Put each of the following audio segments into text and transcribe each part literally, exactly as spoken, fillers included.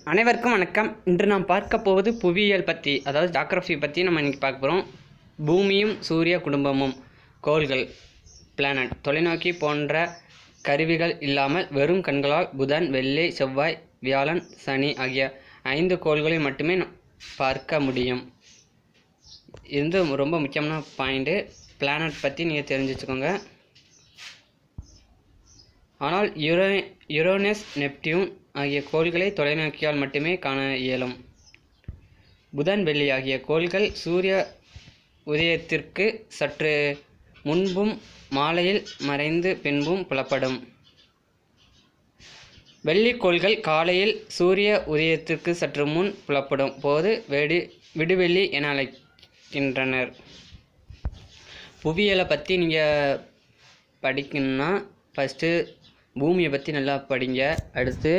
அனைவருக்கும் வணக்கம். இன்று நாம் பார்க்க போவது புவியியல் பற்றி, அதாவது ஜாகிரஃபி பற்றி நம்ம இன்றைக்கி பார்க்க போகிறோம். பூமியும் சூரிய குடும்பமும், கோள்கள், பிளானட், தொலைநோக்கி போன்ற கருவிகள் இல்லாமல் வெறும் கண்களால் புதன், வெள்ளி, செவ்வாய், வியாழன், சனி ஆகிய ஐந்து கோள்களை மட்டுமே பார்க்க முடியும். இது ரொம்ப முக்கியமான பாயிண்ட்டு. பிளானட் பற்றி நீங்கள் தெரிஞ்சு வச்சுக்கோங்க. ஆனால் யுரே யுரேனஸ், நெப்டியூன் ஆகிய கோள்களை தொலைநோக்கியால் மட்டுமே காண இயலும். புதன், வெள்ளி ஆகிய கோள்கள் சூரிய உதயத்திற்கு சற்று முன்பும் மாலையில் மறைந்து பின்பும் புலப்படும். வெள்ளிக்கோள்கள் காலையில் சூரிய உதயத்திற்கு சற்று முன் புலப்படும் போது வெடி விடுவெள்ளி என அழைக்கின்றனர். புவியியலை பற்றி நீங்கள் படிக்கணுன்னா ஃபஸ்ட்டு பூமியை பற்றி நல்லா படிங்க. அடுத்து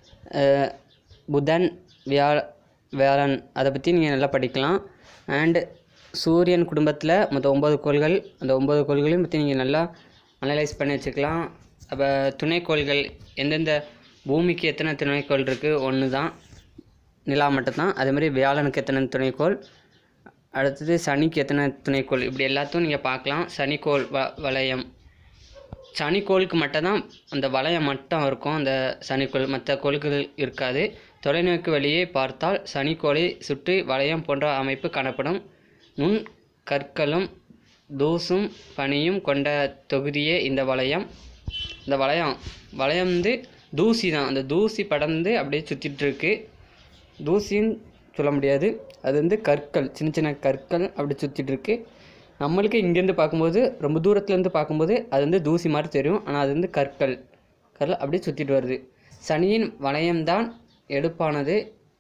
புதன், வியா வியாழன் அதை பற்றி நீங்கள் நல்லா படிக்கலாம். அண்டு சூரியன் குடும்பத்தில் மொத்தம் ஒம்பது கோள்கள், அந்த ஒம்பது கோள்களையும் பற்றி நீங்கள் நல்லா அனலைஸ் பண்ணி வச்சுக்கலாம். அப்போ துணைக்கோள்கள் எந்தெந்த பூமிக்கு எத்தனை துணைக்கோள் இருக்குது, ஒன்று தான், நிலா மட்டும்தான். அதேமாதிரி வியாழனுக்கு எத்தனை துணைக்கோள், அடுத்தது சனிக்கு எத்தனை துணைக்கோள், இப்படி எல்லாத்தையும் நீங்கள் பார்க்கலாம். சனிக்கோள் வ வளையம் சனிக்கோளுக்கு மட்டும்தான் அந்த வளையம் மட்டும் இருக்கும். அந்த சனிக்கோள் மற்ற கோள்கள் இருக்காது. தொலைநோக்கு வழியே பார்த்தால் சனிக்கோளை சுற்றி வளையம் போன்ற அமைப்பு காணப்படும். நுண் கற்களும் தூசும் பனியும் கொண்ட தொகுதியே இந்த வளையம். இந்த வளையம் வளையம் வந்து தூசி தான். அந்த தூசி படர்ந்து அப்படியே சுற்றிட்டுருக்கு. தூசின்னு சொல்ல முடியாது, அது வந்து கற்கள், சின்ன சின்ன கற்கள் அப்படி சுற்றிட்டுருக்கு. நம்மளுக்கு இங்கேருந்து பார்க்கும்போது, ரொம்ப தூரத்துலேருந்து பார்க்கும்போது அது வந்து தூசி மாதிரி தெரியும். ஆனால் அது வந்து கற்கள் கல் அப்படியே சுற்றிட்டு வருது. சனியின் வளையம்தான் எடுப்பானது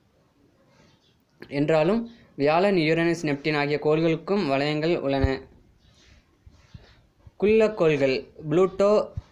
என்றாலும் வியாழன், யுரேனஸ், நெப்டின் ஆகிய கோள்களுக்கும் வளையங்கள் உள்ளன. குள்ளக்கோள்கள் Pluto,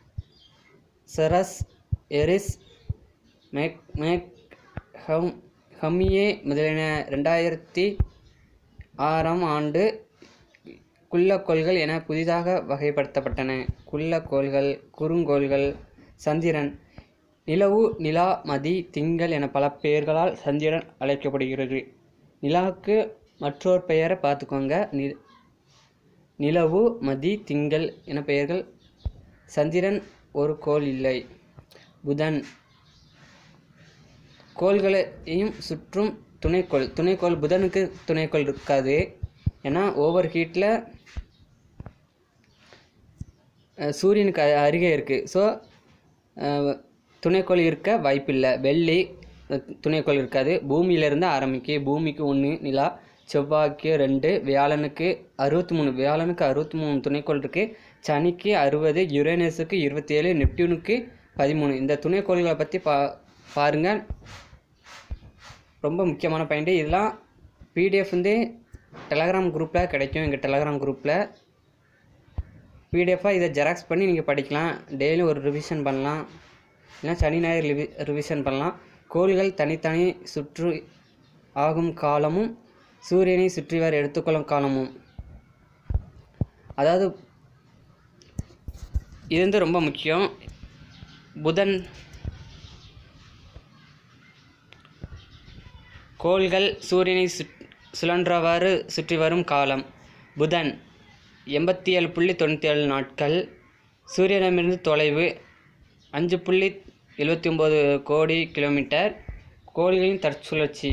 Ceres, Eris, Makemake ஹம் ஹம்மியே முதலியன ரெண்டாயிரத்தி ஆறாம் ஆண்டு குள்ளக்கோள்கள் என புதிதாக வகைப்படுத்தப்பட்டன. குள்ளக்கோள்கள், குறுங்கோள்கள், சந்திரன், நிலவு, நிலா, மதி, திங்கள் என பல பெயர்களால் சந்திரன் அழைக்கப்படுகிறது. நிலாவுக்கு மற்றொரு பெயரை பார்த்துக்கோங்க. நி நிலவு, மதி, திங்கள் என பெயர்கள். சந்திரன் ஒரு கோள் இல்லை. புதன் கோள்களையும் சுற்றும் துணைக்கோள். துணைக்கோள் புதனுக்கு துணைக்கோள் இருக்காது. ஏன்னா ஓவர் ஹீட்டில் சூரியனுக்கு அருகே இருக்குது. ஸோ துணைக்கோள் இருக்க வாய்ப்பில்லை. வெள்ளி துணைக்கோள் இருக்காது. பூமியிலேருந்து ஆரம்பிக்கு. பூமிக்கு ஒன்று, நிலா, செவ்வாய்க்கு ரெண்டு, வியாழனுக்கு அறுபத்தி மூணு வியாழனுக்கு அறுபத்தி மூணு துணைக்கோள் இருக்குது. சனிக்கு அறுபது, யுரேனஸுக்கு இருபத்தி ஏழு, நெப்டியூனுக்கு பதிமூணு. இந்த துணைக்கோள்களை பற்றி பா பாருங்கள். ரொம்ப முக்கியமான பாயிண்ட்டு. இதெல்லாம் பிடிஎஃப் வந்து டெலகிராம் குரூப்பில் கிடைக்கும். எங்கள் டெலகிராம் குரூப்பில் பிடிஎஃபாக இதை ஜெராக்ஸ் பண்ணி நீங்கள் படிக்கலாம். டெய்லி ஒரு ரிவிஷன் பண்ணலாம், இல்லைனா சனி ஞாயிறு ரிவி ரிவிஷன் பண்ணலாம். கோள்கள் தனித்தனி சுற்று ஆகும் காலமும் சூரியனை சுற்றி வர எடுத்துக்கொள்ளும் காலமும், அதாவது இது வந்து ரொம்ப முக்கியம். புதன் கோள்கள் சூரியனை சுற் சுழன்றவாறு சுற்றி வரும் காலம். புதன் எண்பத்தி ஏழு புள்ளி தொண்ணூற்றி ஏழு நாட்கள். சூரியனிடமிருந்து தொலைவு அஞ்சு புள்ளி எழுபத்தி ஒம்பது கோடி கிலோமீட்டர். கோள்களின் தற்சுழற்சி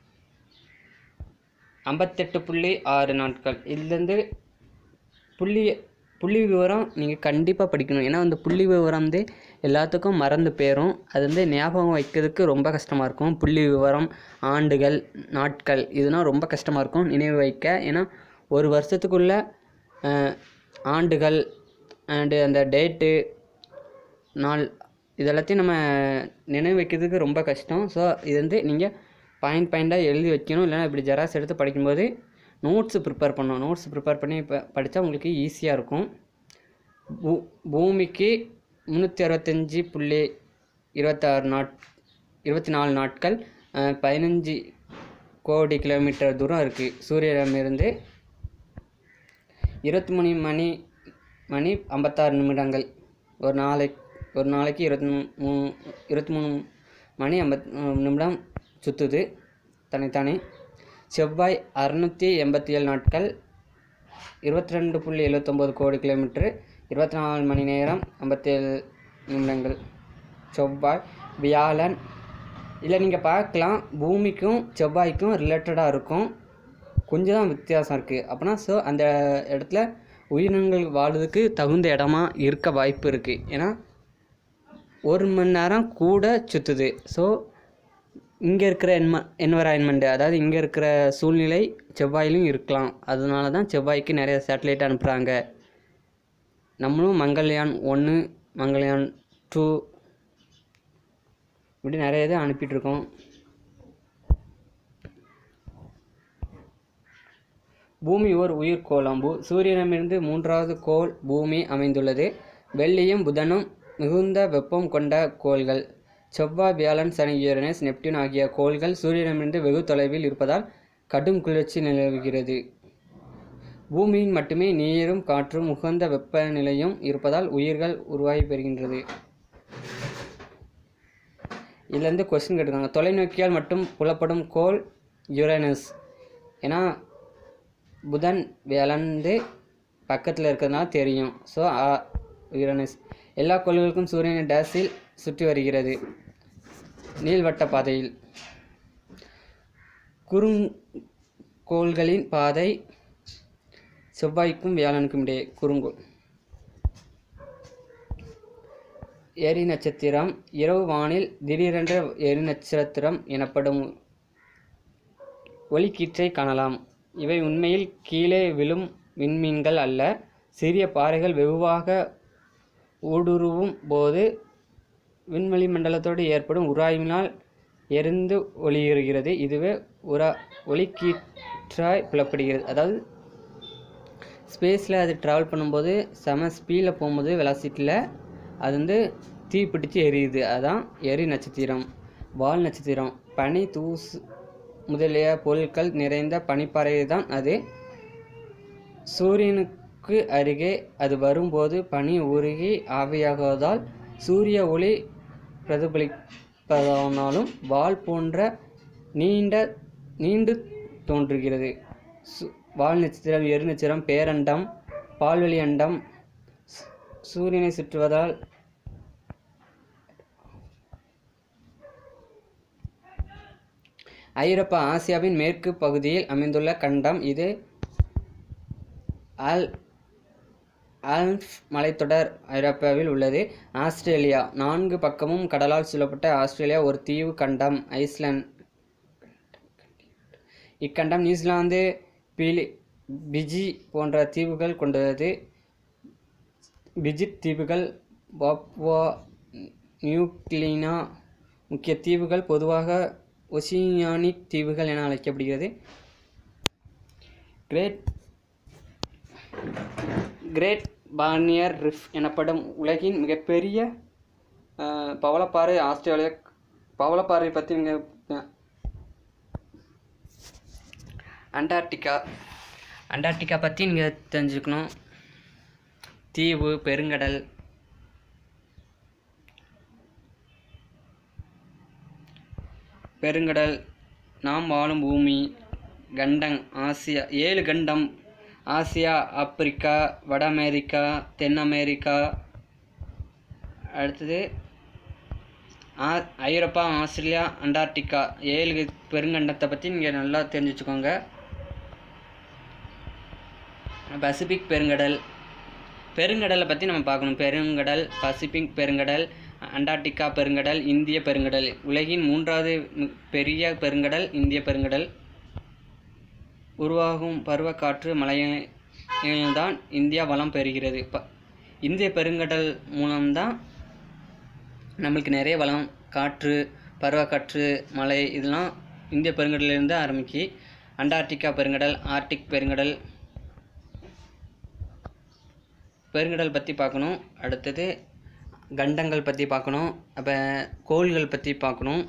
ஐம்பத்தெட்டு புள்ளி ஆறு நாட்கள். இதுலேருந்து புள்ளி புள்ளி விவரம் நீங்கள் கண்டிப்பாக படிக்கணும். ஏன்னா அந்த புள்ளி விவரம் வந்து எல்லாத்துக்கும் மறந்து போயிடும். அது வந்து ஞாபகம் வைக்கிறதுக்கு ரொம்ப கஷ்டமாக இருக்கும். புள்ளி விவரம், ஆண்டுகள், நாட்கள் இதெல்லாம் ரொம்ப கஷ்டமாக இருக்கும் நினைவு வைக்க. ஏன்னா ஒரு வருஷத்துக்குள்ள ஆண்டுகள் அண்டு அந்த டேட்டு, நாள் இதெல்லாத்தையும் நம்ம நினைவு வைக்கிறதுக்கு ரொம்ப கஷ்டம். ஸோ இது வந்து நீங்கள் பாயிண்ட் பாயிண்ட்டாக எழுதி வைக்கணும். இல்லைனா இப்படி ஜெராக்ஸ் எடுத்து படிக்கும்போது நோட்ஸு ப்ரிப்பேர் பண்ணணும். நோட்ஸ் ப்ரிப்பேர் பண்ணி இப்போ படித்தா உங்களுக்கு ஈஸியாக இருக்கும். பூ பூமிக்கு முந்நூற்றி அறுபத்தஞ்சி புள்ளி இருபத்தாறு நாட் இருபத்தி நாலு நாட்கள், பதினஞ்சு கோடி கிலோமீட்டர் தூரம் இருக்குது. சூரியனிடமிருந்து இருபத்தி மூணு மணி மணி ஐம்பத்தாறு நிமிடங்கள். ஒரு நாளைக்கு ஒரு நாளைக்கு இருபத்தி மூணு இருபத்தி மூணு மணி ஐம்பத் நிமிடம் சுற்றுது தனித்தானே. செவ்வாய் அறுநூற்றி எண்பத்தி ஏழு நாட்கள் இருபத்தி ரெண்டு புள்ளி எழுபத்தொம்போது கோடி கிலோமீட்டரு இருபத்தி நாலு மணி நேரம் ஐம்பத்தேழு நிமிடங்கள். செவ்வாய். வியாழன். இல்லை நீங்கள் பார்க்கலாம் பூமிக்கும் செவ்வாய்க்கும் ரிலேட்டடாக இருக்கும், கொஞ்சம் தான் வித்தியாசம் இருக்குது அப்படின்னா. ஸோ அந்த இடத்துல உயிரினங்கள் வாழ்வதற்கு தகுந்த இடமா இருக்க வாய்ப்பு இருக்குது. ஏன்னா ஒரு மணி நேரம் கூட சுற்றுது. ஸோ இங்கே இருக்கிற என்ம என்வரான்மெண்ட்டு அதாவது இங்கே இருக்கிற சூழ்நிலை செவ்வாயிலும் இருக்கலாம். அதனால தான் செவ்வாய்க்கு நிறைய சேட்டலைட் அனுப்புகிறாங்க. நம்மளும் மங்கள்யான் ஒன்று மங்கள்யான் டூ இப்படி நிறைய இது அனுப்பிட்டுருக்கோம். பூமி ஓர் உயிர்கோளம். பூ சூரியனிடமிருந்து மூன்றாவது கோள் பூமி அமைந்துள்ளது. வெள்ளியும் புதனும் மிகுந்த வெப்பம் கொண்ட கோள்கள். செவ்வாய், வியாழன், சனி, யுரேனஸ், நெப்டியூன் ஆகிய கோள்கள் சூரியனிடமிருந்து வெகு தொலைவில் இருப்பதால் கடும் குளிர்ச்சி நிலவுகிறது. பூமியின் மட்டுமே நீரும் காற்றும் உகந்த வெப்பநிலையும் இருப்பதால் உயிர்கள் உருவாகி பெறுகின்றது. இதுலேருந்து கொஸ்டின் கேட்டுருக்காங்க. தொலைநோக்கியால் மட்டும் புலப்படும் கோள் யுரேனஸ். ஏன்னா புதன் வியாழந்து பக்கத்தில் இருக்கிறதுனால தெரியும். So Uranus. எல்லா கோள்களுக்கும் சூரியனை டேஸில் சுற்றி வருகிறது, நீள்வட்ட பாதையில். குறுங்கோள்களின் பாதை செவ்வாய்க்கும் வியாழனுக்கும் இடையே. குறுங்கோள். எரி நட்சத்திரம். இரவு வானில் திடீரென்ற எரி நட்சத்திரம் எனப்படும் ஒளிக்கீற்றை காணலாம். இவை உண்மையில் கீழே விழும் விண்மீன்கள் அல்ல, சிறிய பாறைகள் வெகுவாக ஊடுருவும் போது விண்வெளி மண்டலத்தோடு ஏற்படும் உராய்வினால் எரிந்து ஒளியுறுகிறது. இதுவே உரா ஒளிக்கீற்றாய் புலப்படுகிறது. அதாவது ஸ்பேஸில் அது ட்ராவல் பண்ணும்போது செம ஸ்பீடில் போகும்போது வெலாசிட்டியில் அது வந்து தீ பிடிச்சி எரியுது. அதுதான் எரி நட்சத்திரம். வால் நட்சத்திரம். பனி தூசு முதலிய பொருட்கள் நிறைந்த பனிப்பாறை தான் அது. சூரியனுக்கு அருகே அது வரும்போது பனி உருகி ஆவியாகுவதால் சூரிய ஒளி பிரதிபலிப்பதானாலும் வால் போன்ற நீண்ட நீண்டு தோன்றுகிறது. வால் நட்சத்திரம், எரு நட்சத்திரம், பேரண்டம், பால்வெளி அண்டம் சூரியனை சுற்றுவதால் ஐரோப்பா ஆசியாவின் மேற்கு பகுதியில் அமைந்துள்ள கண்டம். இது ஆல் ஆல்ப்ஸ் மலைத்தொடர் ஐரோப்பாவில் உள்ளது. ஆஸ்திரேலியா. நான்கு பக்கமும் கடலால் சூழப்பட்ட ஆஸ்திரேலியா ஒரு தீவு கண்டம். ஐஸ்லாந்து. இக்கண்டம் நியூசிலாந்து, பிலி பிஜி போன்ற தீவுகள் கொண்டுள்ளது. பிஜிட் தீவுகள், பாப்புவா நியூகினியா முக்கிய தீவுகள் பொதுவாக ஒசியானிக் தீவுகள் என அழைக்கப்படுகிறது. கிரேட் கிரேட் பார்னியர் ரிஃப் எனப்படும் உலகின் மிகப்பெரிய பவளப்பாறை ஆஸ்திரேலியா. பவளப்பாறை பற்றி நீங்கள் அண்டார்டிகா அண்டார்டிகா பற்றி நீங்கள் தெரிஞ்சுக்கணும். தீவு, பெருங்கடல். பெருங்கடல் நாம் வாழும் பூமி. கண்டம் ஆசியா. ஏழு கண்டம். ஆசியா, ஆப்பிரிக்கா, வட அமெரிக்கா, தென் அமெரிக்கா. அடுத்தது ஆ ஐரோப்பா, ஆஸ்திரேலியா, அண்டார்டிகா. ஏழு பெருங்கண்டத்தை பற்றி நீங்கள் நல்லா தெரிஞ்சு வச்சுக்கோங்க. பசிபிக் பெருங்கடல். பெருங்கடலை பற்றி நம்ம பார்க்கணும். பெருங்கடல், பசிபிக் பெருங்கடல், அண்டார்டிகா பெருங்கடல், இந்திய பெருங்கடல். உலகின் மூன்றாவது பெரிய பெருங்கடல் இந்திய பெருங்கடல். உருவாகும் பருவக்காற்று மழையில்தான் இந்தியா வளம் பெறுகிறது. ப இந்திய பெருங்கடல் மூலம்தான் நம்மளுக்கு நிறைய வளம், காற்று, பருவக்காற்று, மழை இதெல்லாம் இந்திய பெருங்கடலிருந்து ஆரம்பிக்கி. அண்டார்டிகா பெருங்கடல், ஆர்டிக் பெருங்கடல். பெருங்கடல் பற்றி பார்க்கணும். அடுத்தது கண்டங்கள் பற்றி பார்க்கணும். அப்போ கோள்கள் பற்றி பார்க்கணும்.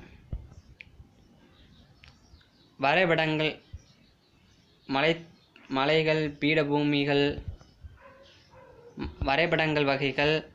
வரைபடங்கள். மலை மலைகள், பீடபூமிகள், வரைபடங்கள் வகைகள்,